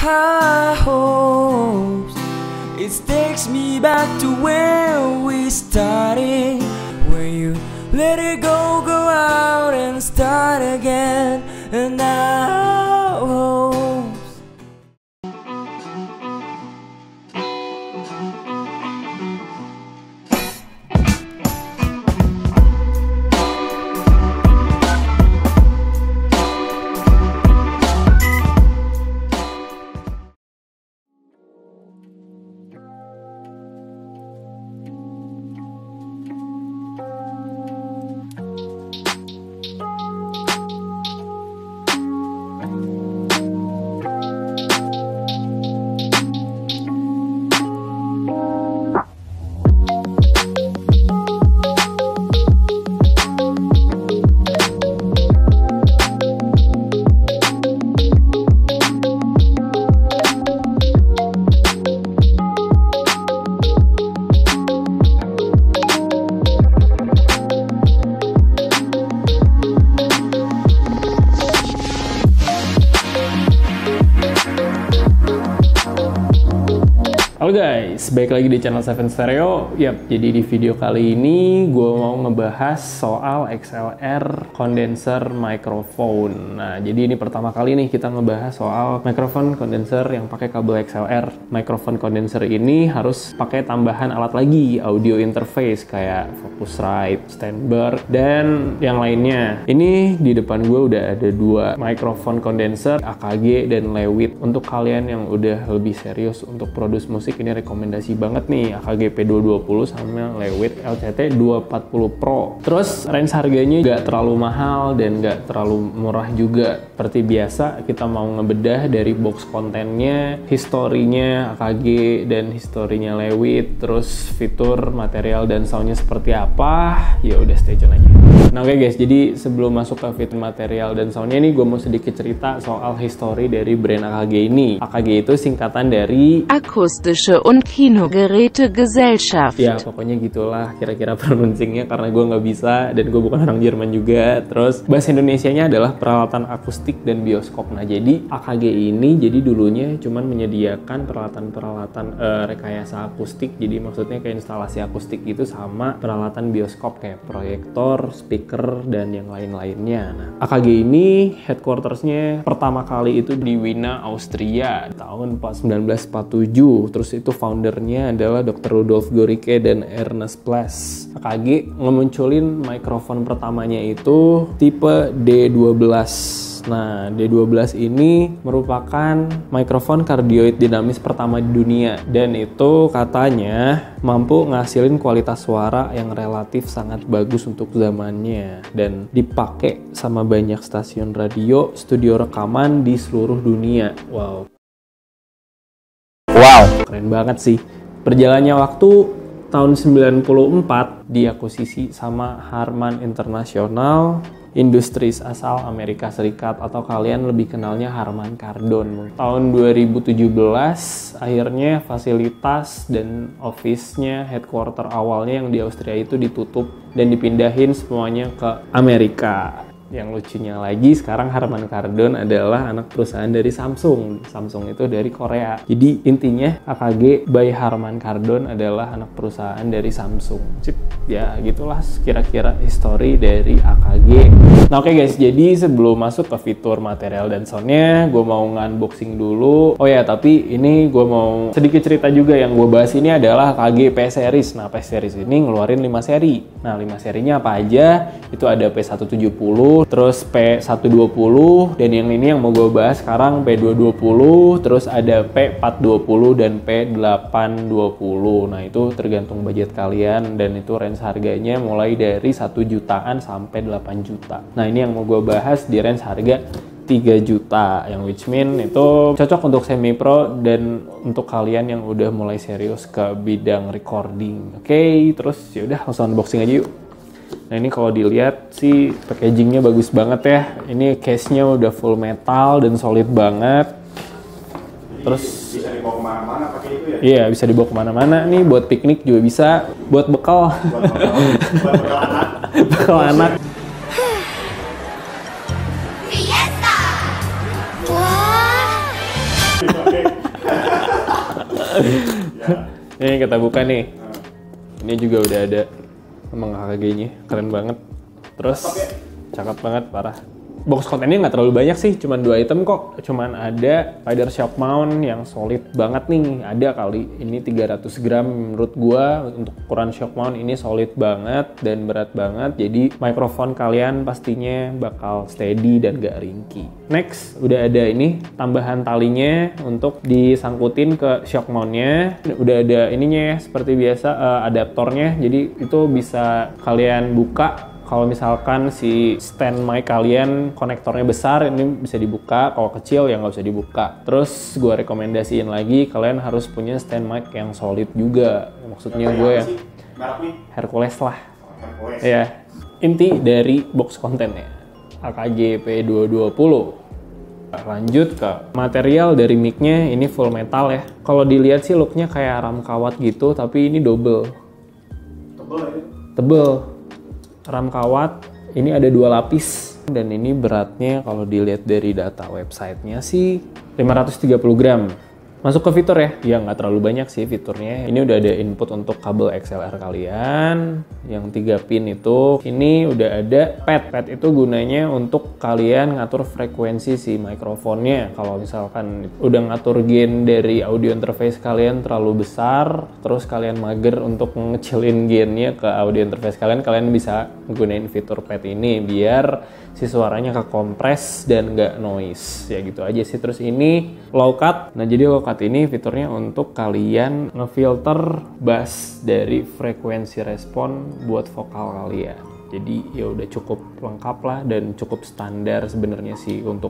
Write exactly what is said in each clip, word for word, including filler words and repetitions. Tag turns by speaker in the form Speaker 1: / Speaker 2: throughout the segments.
Speaker 1: high hopes. It takes me back to where we started, where you let it go, go out and start again. And now
Speaker 2: halo guys, balik lagi di channel Seven Stereo. Yap, jadi di video kali ini gue mau ngebahas soal X L R condenser microphone. Nah, jadi ini pertama kali nih kita ngebahas soal microphone condenser yang pakai kabel X L R. Microphone condenser ini harus pakai tambahan alat lagi, audio interface kayak Focusrite, Steinberg, dan yang lainnya. Ini di depan gue udah ada dua microphone condenser, A K G dan Lewitt. Untuk kalian yang udah lebih serius untuk produce musik, ini rekomendasi banget nih, A K G P dua dua nol sama Lewitt L C T dua empat nol Pro. Terus range harganya gak terlalu mahal dan gak terlalu murah juga. Seperti biasa, kita mau ngebedah dari box kontennya, historinya A K G dan historinya Lewitt, terus fitur, material dan soundnya seperti apa. Ya udah, stay tune aja. Nah oke okay guys, jadi sebelum masuk ke fitur, material dan soundnya nih, gue mau sedikit cerita soal history dari brand A K G ini. A K G itu singkatan dari
Speaker 3: Akustische und Kinogerätegesellschaft.
Speaker 2: Ya pokoknya gitulah kira-kira pronuncingnya, karena gue nggak bisa dan gue bukan orang Jerman juga. Terus bahasa Indonesianya adalah peralatan akustik dan bioskop. Nah jadi A K G ini jadi dulunya cuman menyediakan peralatan-peralatan uh, rekayasa akustik. Jadi maksudnya kayak instalasi akustik gitu, sama peralatan bioskop kayak proyektor, speaker dan yang lain-lainnya. Nah, A K G ini headquartersnya pertama kali itu di Wina, Austria tahun sembilan belas empat puluh tujuh. Terus itu foundernya adalah dokter Rudolf Goricke dan Ernest Plass. A K G ngemunculin mikrofon pertamanya itu tipe D dua belas. Nah, D dua belas ini merupakan mikrofon kardioid dinamis pertama di dunia, dan itu katanya mampu ngasilin kualitas suara yang relatif sangat bagus untuk zamannya dan dipakai sama banyak stasiun radio, studio rekaman di seluruh dunia. Wow. Wow, keren banget sih. Perjalannya waktu, tahun sembilan puluh empat diakuisisi sama Harman International Industries asal Amerika Serikat, atau kalian lebih kenalnya Harman Kardon. Tahun dua ribu tujuh belas akhirnya fasilitas dan office-nya, headquarter awalnya yang di Austria itu ditutup dan dipindahin semuanya ke Amerika. Yang lucunya lagi, sekarang Harman Kardon adalah anak perusahaan dari Samsung. Samsung itu dari Korea. Jadi intinya A K G by Harman Kardon adalah anak perusahaan dari Samsung. Cip, ya gitulah kira-kira history dari A K G. Nah oke okay guys, jadi sebelum masuk ke fitur, material dan soundnya, gue mau nge-unboxing dulu. Oh ya, tapi ini gue mau sedikit cerita juga. Yang gue bahas ini adalah A K G P Series. Nah P Series ini ngeluarin lima seri. Nah lima serinya apa aja? Itu ada P seratus tujuh puluh, terus P seratus dua puluh, dan yang ini yang mau gue bahas sekarang P dua dua nol, terus ada P empat dua nol dan P delapan dua nol. Nah itu tergantung budget kalian, dan itu range harganya mulai dari satu jutaan sampai delapan juta. Nah ini yang mau gue bahas di range harga tiga juta, yang which mean itu cocok untuk semi pro dan untuk kalian yang udah mulai serius ke bidang recording. Oke, okay, terus yaudah langsung unboxing aja yuk. Nah ini kalau dilihat sih packagingnya bagus banget ya. Ini case-nya udah full metal dan solid banget. Terus
Speaker 4: bisa dibawa kemana-mana pakai itu ya?
Speaker 2: Iya, bisa dibawa kemana-mana nih, buat piknik juga bisa, buat bekal.
Speaker 4: Buat bekal, buat bekal anak.
Speaker 2: Bekal anak.
Speaker 4: Oke,
Speaker 2: Ini kita buka nih. Ini juga udah ada emang A K G-nya, keren banget. Terus cakep banget, parah. Box kontennya nggak terlalu banyak sih, cuman dua item kok. Cuman ada spider shock mount yang solid banget nih, ada kali. Ini tiga ratus gram menurut gua untuk ukuran shock mount ini solid banget dan berat banget. Jadi mikrofon kalian pastinya bakal steady dan gak ringkih. Next, udah ada ini tambahan talinya untuk disangkutin ke shock mount-nya. Udah ada ininya ya, seperti biasa uh, adaptornya. Jadi itu bisa kalian buka. Kalau misalkan si stand mic kalian konektornya besar, ini bisa dibuka. Kalau kecil ya nggak usah dibuka. Terus gue rekomendasiin lagi, kalian harus punya stand mic yang solid juga. Maksudnya gue ya Hercules lah.
Speaker 4: Hercules.
Speaker 2: Ya, inti dari box kontennya A K G P dua dua nol. Lanjut ke material dari mic-nya, ini full metal ya. Kalau dilihat sih looknya kayak ram kawat gitu, tapi ini double.
Speaker 4: Tebel ya?
Speaker 2: Tebel. Ram kawat, ini ada dua lapis. Dan ini beratnya kalau dilihat dari data websitenya sih lima ratus tiga puluh gram. Masuk ke fitur ya, ya nggak terlalu banyak sih fiturnya. Ini udah ada input untuk kabel X L R kalian, yang tiga pin itu. Ini udah ada pad. Pad itu gunanya untuk kalian ngatur frekuensi si mikrofonnya. Kalau misalkan udah ngatur gain dari audio interface kalian terlalu besar, terus kalian mager untuk ngecilin gainnya ke audio interface kalian, kalian bisa gunain fitur pad ini biar si suaranya kekompres dan nggak noise. Ya gitu aja sih. Terus ini low cut. Nah jadi low cut ini fiturnya untuk kalian ngefilter bass dari frekuensi respon buat vokal kalian. Jadi ya udah cukup lengkap lah dan cukup standar sebenarnya sih untuk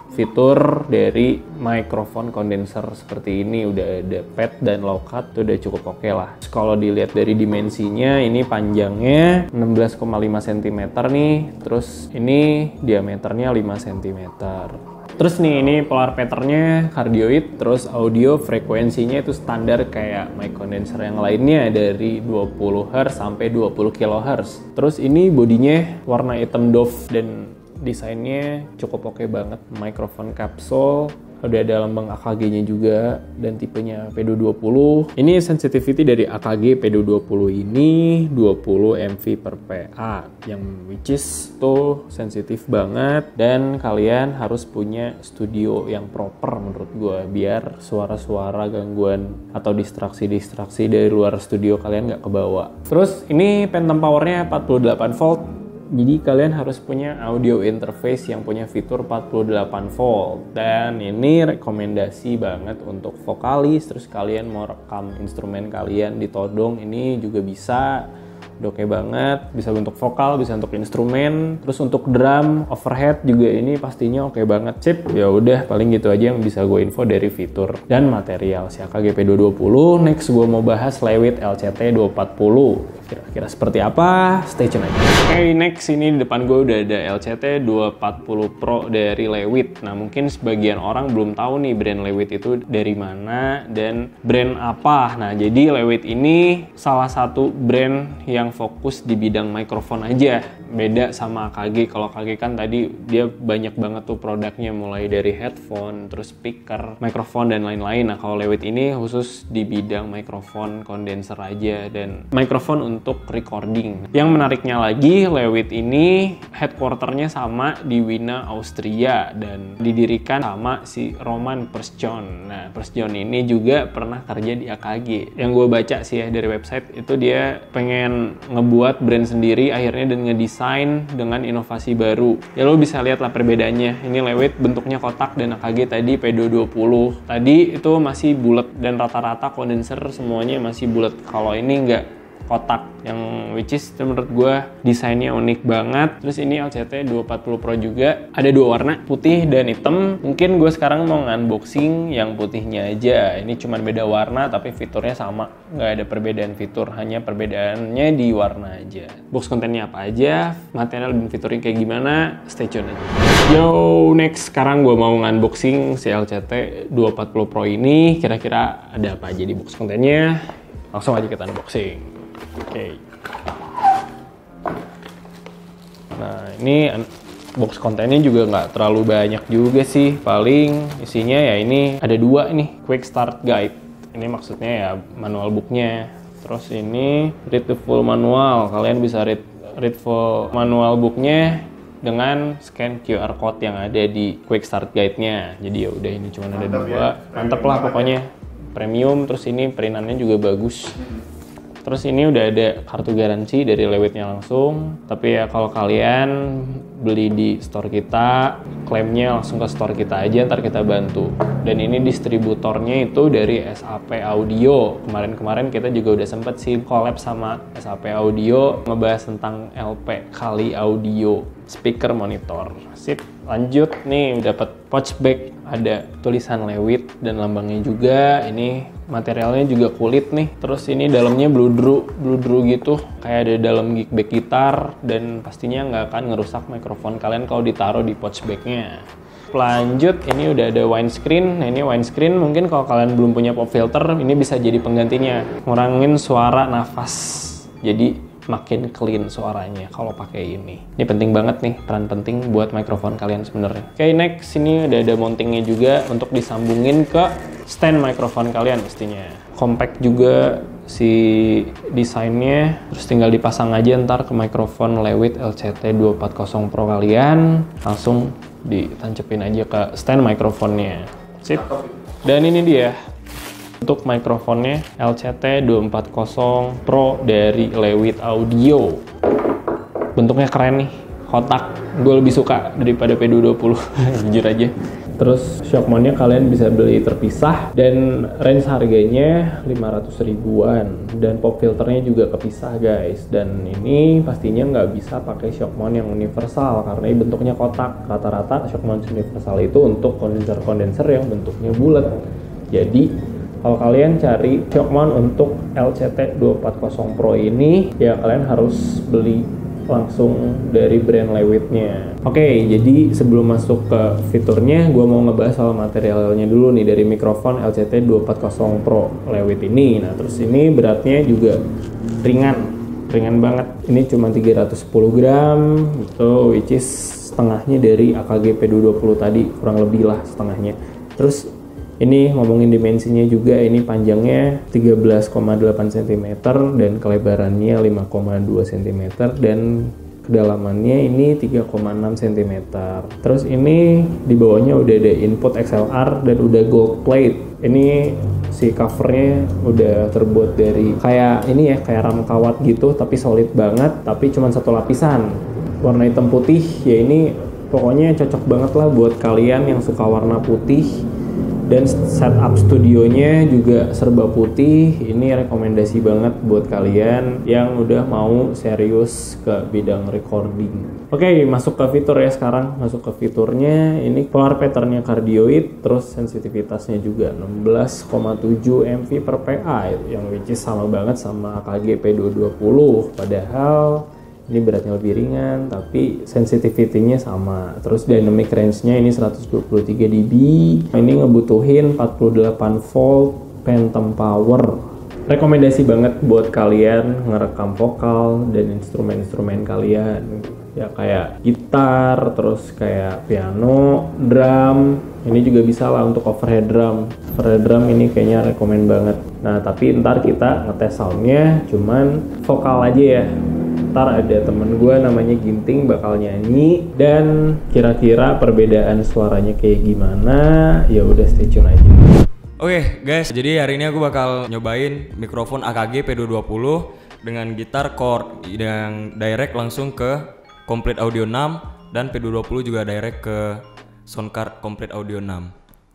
Speaker 2: fitur dari microphone condenser seperti ini. Udah ada pad dan low cut, itu udah cukup oke okay lah. Kalau dilihat dari dimensinya, ini panjangnya enam belas koma lima sentimeter nih, terus ini diameternya lima sentimeter. Terus nih, ini polar patternnya cardioid, terus audio frekuensinya itu standar kayak mic condenser yang lainnya dari dua puluh hertz sampai dua puluh kilohertz. Terus ini bodinya warna hitam doff dan desainnya cukup oke banget. Microphone capsule, udah ada lambang A K G-nya juga dan tipenya P dua dua nol. Ini sensitivity dari A K G P dua dua nol ini dua puluh M V per P A, yang which is tuh sensitif banget, dan kalian harus punya studio yang proper menurut gue biar suara-suara gangguan atau distraksi-distraksi dari luar studio kalian nggak kebawa. Terus ini phantom powernya empat puluh delapan volt. Jadi kalian harus punya audio interface yang punya fitur empat puluh delapan volt, dan ini rekomendasi banget untuk vokalis. Terus kalian mau rekam instrumen kalian di todong, ini juga bisa. Udah oke banget, bisa untuk vokal, bisa untuk instrumen. Terus untuk drum, overhead juga ini pastinya oke banget. Sip, ya udah paling gitu aja yang bisa gue info dari fitur dan material si A K G P dua dua nol. Next gue mau bahas Lewitt L C T dua empat nol. Kira-kira seperti apa? Stay tune aja. Oke, okay, next ini di depan gue udah ada L C T dua empat nol Pro dari Lewitt. Nah, mungkin sebagian orang belum tahu nih brand Lewitt itu dari mana dan brand apa. Nah, jadi Lewitt ini salah satu brand yang fokus di bidang mikrofon aja. Beda sama A K G. Kalau A K G kan tadi dia banyak banget tuh produknya, mulai dari headphone, terus speaker, mikrofon, dan lain-lain. Nah, kalau Lewitt ini khusus di bidang mikrofon kondenser aja dan mikrofon untuk recording. Yang menariknya lagi, Lewitt ini headquarternya sama di Wina, Austria, dan didirikan sama si Roman Persjohn. Nah, Persjohn ini juga pernah kerja di A K G. Yang gue baca sih ya dari website itu, dia pengen ngebuat brand sendiri akhirnya dan ngedesain dengan inovasi baru. Ya lo bisa lihat lah perbedaannya. Ini Lewitt bentuknya kotak dan A K G tadi P dua dua nol. Tadi itu masih bulat dan rata-rata kondenser semuanya masih bulat. Kalau ini enggak, kotak, yang which is menurut gue desainnya unik banget. Terus ini L C T dua empat nol Pro juga ada dua warna, putih dan hitam. Mungkin gue sekarang mau unboxing yang putihnya aja. Ini cuma beda warna tapi fiturnya sama, nggak ada perbedaan fitur, hanya perbedaannya di warna aja. Box kontennya apa aja, material dan fiturnya kayak gimana, stay tune aja. Yo, next sekarang gue mau unboxing si L C T dua empat nol Pro ini. Kira-kira ada apa aja di box kontennya? Langsung aja kita unboxing. Oke, okay. Nah ini box kontennya juga nggak terlalu banyak juga sih, paling isinya ya ini ada dua nih, quick start guide. Ini Ini maksudnya ya manual booknya. Terus ini read the full manual. Kalian bisa read read full manual booknya dengan scan Q R code yang ada di quick start guide-nya. Jadi ya udah ini cuma ada
Speaker 4: Mantap
Speaker 2: dua.
Speaker 4: ya.
Speaker 2: Mantep lah pokoknya. Premium, terus ini perintannya juga bagus. Terus ini udah ada kartu garansi dari Leewitnya langsung. Tapi ya kalau kalian beli di store kita, klaimnya langsung ke store kita aja, ntar kita bantu. Dan ini distributornya itu dari S A P Audio. Kemarin-kemarin kita juga udah sempet sih collab sama S A P Audio, ngebahas tentang L P kali audio speaker monitor. Sip, lanjut nih dapat pouch bag, ada tulisan Leewit dan lambangnya juga. Ini materialnya juga kulit nih. Terus ini dalamnya bludru, bludru gitu, kayak ada dalam gig bag gitar, dan pastinya nggak akan ngerusak mikrofon kalian kalau ditaruh di pouch bagnya. Lanjut, ini udah ada windscreen. Nah ini windscreen mungkin kalau kalian belum punya pop filter, ini bisa jadi penggantinya, ngurangin suara nafas. Jadi makin clean suaranya kalau pakai ini. Ini penting banget nih, peran penting buat mikrofon kalian sebenarnya. Oke, okay, next ini udah ada mountingnya juga untuk disambungin ke stand mikrofon kalian pastinya. Compact juga si desainnya, terus tinggal dipasang aja ntar ke mikrofon Leewit L C T dua empat nol Pro kalian, langsung ditancepin aja ke stand mikrofonnya. Sip. Dan ini dia untuk mikrofonnya L C T dua empat nol Pro dari Leewit Audio. Bentuknya keren nih, kotak. Gue lebih suka daripada P dua dua puluh, jujur aja. Terus shock mount-nya kalian bisa beli terpisah, dan range harganya lima ratus ribuan, dan pop filternya juga kepisah guys. Dan ini pastinya nggak bisa pakai shock mount yang universal karena ini bentuknya kotak. Rata-rata shock mount universal itu untuk kondenser-kondenser yang bentuknya bulat. Jadi kalau kalian cari shock mount untuk L C T dua empat nol Pro ini, ya kalian harus beli langsung dari brand Leewitnya. Oke, okay, jadi sebelum masuk ke fiturnya, gue mau ngebahas soal materialnya dulu nih dari mikrofon L C T dua empat nol Pro Leewit ini. Nah, terus ini beratnya juga ringan, ringan banget. Ini cuma tiga ratus sepuluh gram, itu which is setengahnya dari A K G P dua dua puluh tadi, kurang lebih lah setengahnya. Terus ini ngomongin dimensinya juga, ini panjangnya tiga belas koma delapan sentimeter dan kelebarannya lima koma dua sentimeter dan kedalamannya ini tiga koma enam sentimeter. Terus ini di bawahnya udah ada input X L R dan udah gold plate. Ini si covernya udah terbuat dari kayak ini ya, kayak ram kawat gitu tapi solid banget, tapi cuma satu lapisan. Warna hitam putih, ya ini pokoknya cocok banget lah buat kalian yang suka warna putih. Dan setup studionya juga serba putih. Ini rekomendasi banget buat kalian yang udah mau serius ke bidang recording. Oke, masuk ke fitur ya sekarang. Masuk ke fiturnya, ini polar patternnya cardioid, terus sensitivitasnya juga enam belas koma tujuh M V per P A, yang which is sama banget sama A K G P dua dua puluh. Padahal ini beratnya lebih ringan, tapi sensitivity-nya sama. Terus dynamic range-nya ini seratus dua puluh tiga decibel. Ini ngebutuhin empat puluh delapan volt phantom power. Rekomendasi banget buat kalian ngerekam vokal dan instrumen-instrumen kalian. Ya kayak gitar, terus kayak piano, drum. Ini juga bisa lah untuk overhead drum. Overhead drum ini kayaknya rekomen banget. Nah, tapi ntar kita ngetes sound-nya cuman vokal aja ya. Ntar ada temen gue namanya Ginting bakal nyanyi, dan kira-kira perbedaan suaranya kayak gimana, ya udah stay tune aja.
Speaker 1: Oke okay, guys, jadi hari ini aku bakal nyobain mikrofon A K G P dua dua puluh dengan gitar chord yang direct langsung ke Complete Audio enam, dan P dua dua puluh juga direct ke Soundcard Complete Audio enam.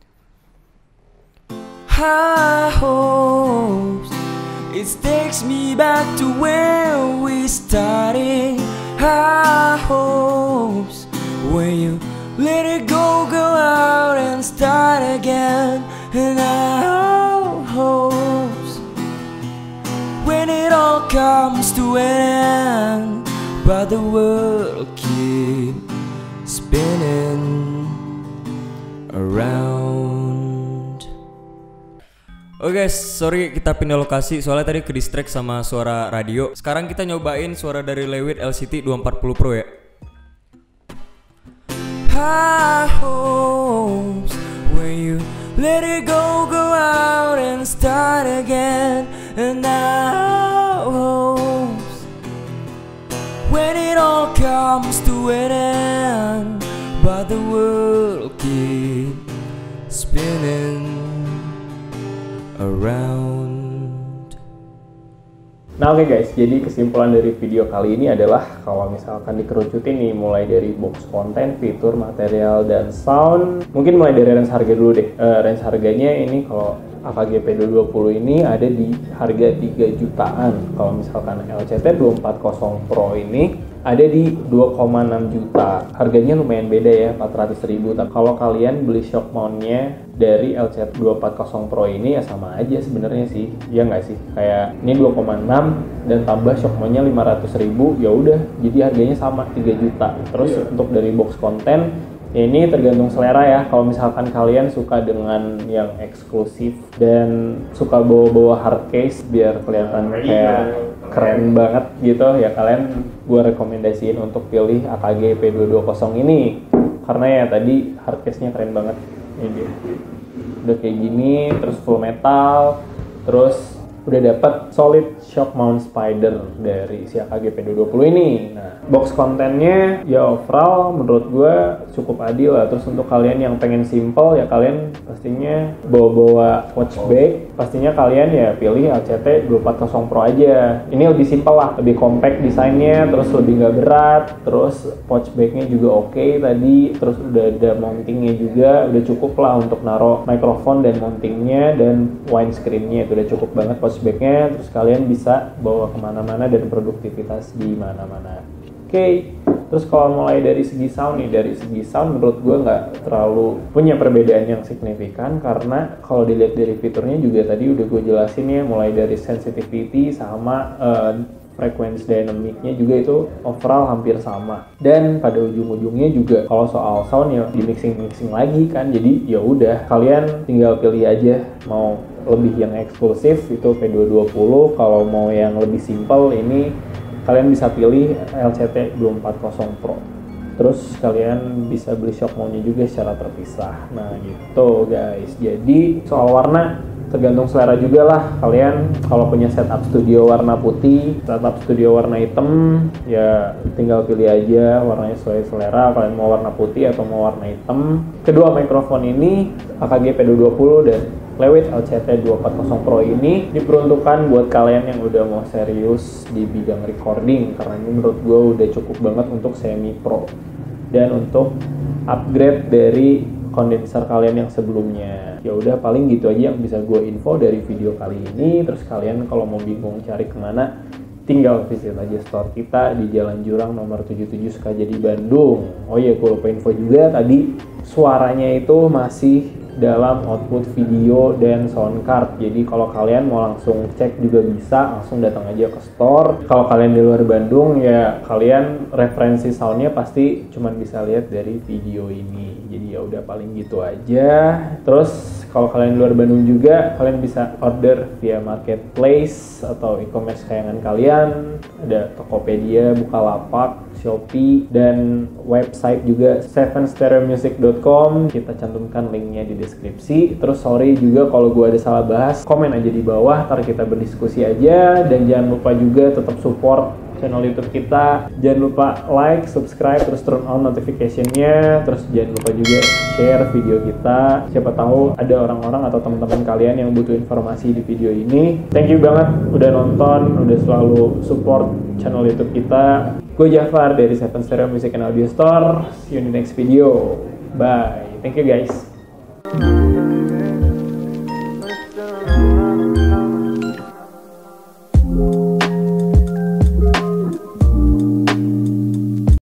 Speaker 5: High hopes, it takes me back to where we started. High hopes, when you let it go, go out and start again. And high hopes, when it all comes to an end, but the world keeps spinning around. Oke okay guys, sorry kita pindah lokasi soalnya tadi ke distract sama suara radio. Sekarang kita nyobain suara dari Leewit L C T dua empat nol Pro ya. High hopes, when you
Speaker 1: let it go, go out and start again. And I hope when it all comes to an end, but the world keeps spinning around.
Speaker 2: Nah oke okay guys, jadi kesimpulan dari video kali ini adalah kalau misalkan dikerucutin nih mulai dari box konten, fitur, material, dan sound, mungkin mulai dari range harga dulu deh. Uh, range harganya ini kalau A K G P dua dua puluh ini ada di harga tiga jutaan. Kalau misalkan L C T dua empat nol Pro ini ada di dua koma enam juta. Harganya lumayan beda ya, empat ratus ribu. Tapi kalau kalian beli shock mount-nya dari L C T dua empat nol Pro ini ya sama aja sebenarnya sih. Ya nggak sih? Kayak ini dua koma enam dan tambah shock mount-nya lima ratus ribu, ya udah. Jadi harganya sama tiga juta. Terus yeah. Untuk dari box konten ya ini tergantung selera ya. Kalau misalkan kalian suka dengan yang eksklusif dan suka bawa-bawa hard case biar kelihatan kayak keren banget gitu ya, kalian gue rekomendasiin untuk pilih A K G P dua dua nol ini karena ya tadi hard case-nya keren banget. Ini dia udah kayak gini, terus full metal, terus udah dapat solid shock mount spider dari si A K G P dua dua puluh ini. Nah, box kontennya ya overall menurut gue cukup adil lah. Terus untuk kalian yang pengen simple ya kalian pastinya bawa-bawa watch bag, pastinya kalian ya pilih L C T dua empat nol Pro aja. Ini lebih simple lah, lebih compact desainnya, terus lebih nggak berat, terus pouch bagnya juga oke okay tadi, terus udah ada mountingnya juga, udah cukup lah untuk naruh mikrofon dan mountingnya dan windscreen-nya itu udah cukup banget pouch bagnya. Terus kalian bisa bawa kemana-mana dan produktivitas di mana-mana. Oke, okay. Terus kalau mulai dari segi sound nih, dari segi sound menurut gue nggak terlalu punya perbedaan yang signifikan karena kalau dilihat dari fiturnya juga tadi udah gue jelasin ya, mulai dari sensitivity sama uh, frekuensi dynamicnya juga itu overall hampir sama. Dan pada ujung-ujungnya juga kalau soal sound ya di mixing-mixing lagi kan, jadi ya udah kalian tinggal pilih aja mau lebih yang eksklusif itu P dua dua puluh, kalau mau yang lebih simple ini kalian bisa pilih L C T dua empat nol Pro. Terus kalian bisa beli shock mount-nya juga secara terpisah. Nah gitu guys, jadi soal warna tergantung selera juga lah. Kalian kalau punya setup studio warna putih, setup studio warna hitam, ya tinggal pilih aja warnanya sesuai selera. Kalian mau warna putih atau mau warna hitam. Kedua mikrofon ini A K G P dua dua puluh dan Lewitt L C T dua empat nol Pro ini diperuntukkan buat kalian yang udah mau serius di bidang recording, karena ini menurut gue udah cukup banget untuk semi pro dan untuk upgrade dari kondenser kalian yang sebelumnya. Ya udah paling gitu aja yang bisa gue info dari video kali ini. Terus kalian kalau mau bingung cari kemana, tinggal visit aja store kita di Jalan Jurang nomor tujuh puluh tujuh Sukajadi Bandung. Oh iya, gue lupa info juga tadi suaranya itu masih dalam output video dan sound card. Jadi kalau kalian mau langsung cek juga bisa, langsung datang aja ke store. Kalau kalian di luar Bandung ya kalian referensi soundnya pasti cuman bisa lihat dari video ini. Jadi ya udah paling gitu aja. Terus kalau kalian di luar Bandung juga kalian bisa order via marketplace atau e-commerce kesayangan kalian. Ada Tokopedia, Bukalapak, Shopee, dan website juga seven stereo music dot com. Kita cantumkan linknya di deskripsi. Terus sorry juga kalau gue ada salah bahas, komen aja di bawah, ntar kita berdiskusi aja. Dan jangan lupa juga tetap support channel YouTube kita. Jangan lupa like, subscribe, terus turn on notification-nya. Terus jangan lupa juga share video kita. Siapa tahu ada orang-orang atau teman-teman kalian yang butuh informasi di video ini. Thank you banget udah nonton, udah selalu support channel YouTube kita. Gue Jafar dari Seven Stereo Music and Audio Store. See you in the next video. Bye. Thank you guys.